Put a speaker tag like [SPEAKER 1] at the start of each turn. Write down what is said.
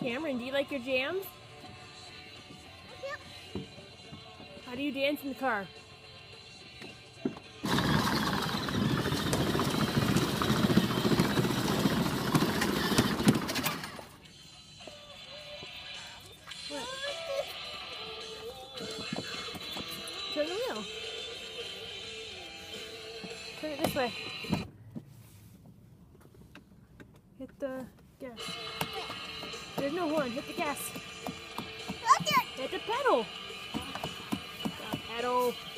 [SPEAKER 1] Cameron, do you like your jams?
[SPEAKER 2] Yep.
[SPEAKER 1] How do you dance in the car? What? Turn the wheel. Turn it this way. Hit the gas. There's no horn. Hit the gas.
[SPEAKER 2] Look at
[SPEAKER 1] Hit the pedal. Pedal.